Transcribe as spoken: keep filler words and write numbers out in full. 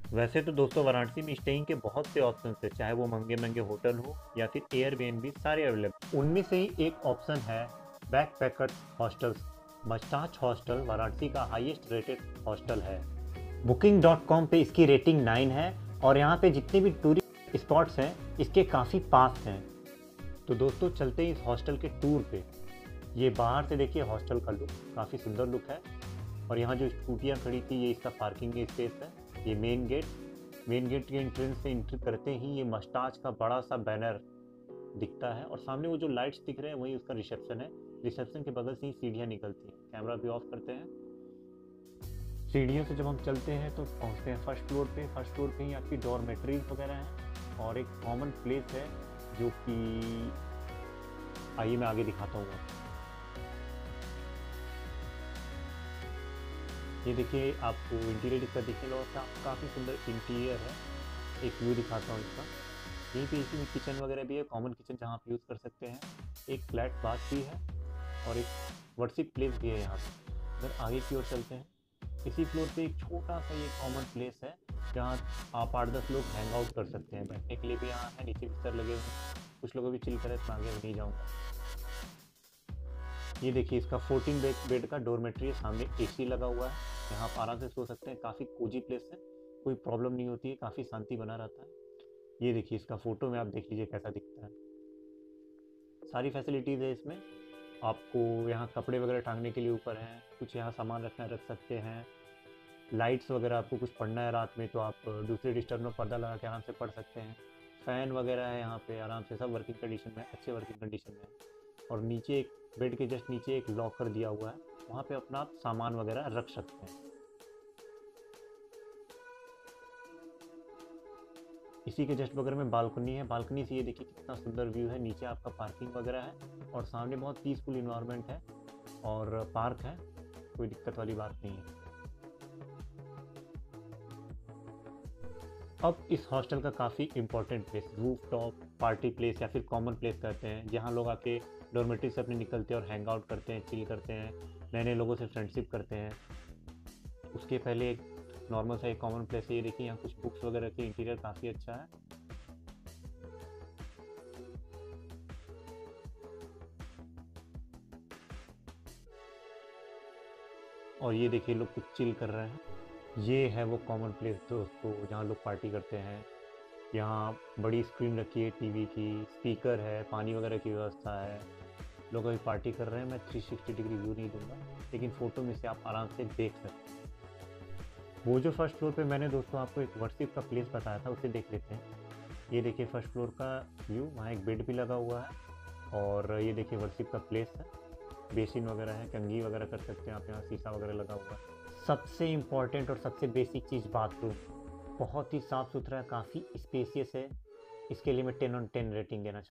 वैसे तो दोस्तों वाराणसी में स्टेइंग के बहुत से ऑप्शन है, चाहे वो महंगे महंगे होटल हो या फिर एयरबीएनबी, सारे अवेलेबल। उनमें से ही एक ऑप्शन है backpackers hostels. Moustache hostel Varanasi का हाईएस्ट रेटेड हॉस्टल है। बुकिंग डॉट कॉम पे इसकी रेटिंग नाइन है और यहाँ पे जितने भी टूरिस्ट स्पॉट्स हैं इसके काफ़ी पास हैं। तो दोस्तों चलते हैं इस हॉस्टल के टूर पे। ये बाहर से देखिए हॉस्टल का लुक, काफ़ी सुंदर लुक है। और यहाँ जो स्कूटियाँ खड़ी थी ये इसका पार्किंग स्पेस है। ये मेन गेट मेन गेट के एंट्रेंस से एंट्री करते ही ये मस्टाच का बड़ा सा बैनर दिखता है और सामने वो जो लाइट्स दिख रहे हैं वही उसका रिसेप्शन है। रिसेप्शन के बगल से ही सीढ़ियाँ निकलती हैं। कैमरा भी ऑफ करते हैं। सीढ़ियों से जब हम चलते हैं तो पहुंचते हैं फर्स्ट फ्लोर पे। फर्स्ट फ्लोर पे ही आपकी डॉर्मेट्रीज वगैरह हैं और एक कॉमन प्लेस है जो कि आइए मैं आगे दिखाता हूँ आपको। ये देखिए आपको इंटीरियर इसका दिखने लगा, काफ़ी सुंदर इंटीरियर है। एक व्यू दिखाता हूँ इसका। यहीं पे इसमें किचन वगैरह भी है, कॉमन किचन जहाँ आप यूज़ कर सकते हैं। एक फ्लैट बाथ भी है और एक वर्शिप प्लेस भी है यहाँ पे। अगर आगे की ओर चलते हैं, इसी फ्लोर पे एक छोटा सा ये कॉमन प्लेस है जहाँ आप आठ दस लोग हैंग आउट कर सकते हैं। बैठने के लिए भी यहाँ है, नीचे बिस्तर लगे हुए हैं। कुछ लोग अभी चिल करें तो आगे नहीं जाऊँगा। ये देखिए इसका फोर्टीन बेड बेड का डोरमेट्री है। सामने एसी लगा हुआ है, यहाँ आप आराम से सो सकते हैं। काफ़ी कोजी प्लेस है, कोई प्रॉब्लम नहीं होती है, काफ़ी शांति बना रहता है। ये देखिए इसका फोटो में आप देख लीजिए कैसा दिखता है। सारी फैसिलिटीज़ है इसमें। आपको यहाँ कपड़े वगैरह टांगने के लिए ऊपर हैं, कुछ यहाँ सामान रखना रख सकते हैं। लाइट्स वगैरह, आपको कुछ पढ़ना है रात में तो आप दूसरे डिस्टर्ब में पर्दा लगा के आराम से पढ़ सकते हैं। फ़ैन वगैरह है यहाँ पे, आराम से सब वर्किंग कंडीशन में, अच्छे वर्किंग कंडीशन में है। और नीचे एक बेड के जस्ट नीचे एक लॉकर दिया हुआ है, वहाँ पे अपना आप सामान वगैरह रख सकते हैं। इसी के जस्ट बगल में बालकनी है। बालकनी से ये देखिए कितना सुंदर व्यू है। नीचे आपका पार्किंग वगैरह है और सामने बहुत पीसफुल इन्वायरमेंट है और पार्क है, कोई दिक्कत वाली बात नहीं है। अब इस हॉस्टल का काफ़ी important place, roof top party place या फिर कॉमन प्लेस कहते हैं, जहाँ लोग आके डॉर्मेटरी से अपने निकलते हैं और हैंग आउट करते हैं, चिल करते हैं, नए नए लोगों से फ्रेंडशिप करते हैं। उसके पहले एक नॉर्मल सा एक कॉमन प्लेस है। ये देखिए यहाँ कुछ बुक्स वगैरह की, इंटीरियर काफ़ी अच्छा है। और ये देखिए लोग कुछ चिल कर रहे हैं। ये है वो कॉमन प्लेस दोस्तों जहाँ लोग पार्टी करते हैं। यहाँ बड़ी स्क्रीन रखी है टीवी की, स्पीकर है, पानी वगैरह की व्यवस्था है। लोग अभी पार्टी कर रहे हैं। मैं थ्री सिक्सटी डिग्री व्यू नहीं दूंगा, लेकिन फ़ोटो में से आप आराम से देख सकते हैं। वो जो फर्स्ट फ्लोर पे मैंने दोस्तों आपको एक वर्शिप का प्लेस बताया था, उसे देख लेते हैं। ये देखिए फर्स्ट फ्लोर का व्यू, वहाँ एक बेड भी लगा हुआ है और ये देखिए वर्शिप का प्लेस है। बेसिन वगैरह है, कंघी वगैरह कर सकते हैं आप, यहाँ शीशा वगैरह लगा हुआ है। सबसे इम्पॉर्टेंट और सबसे बेसिक चीज़ बाथरूम, बहुत ही साफ़ सुथरा है, काफ़ी स्पेसियस है। इसके लिए मैं टेन ऑन टेन रेटिंग देना चाहूँगा।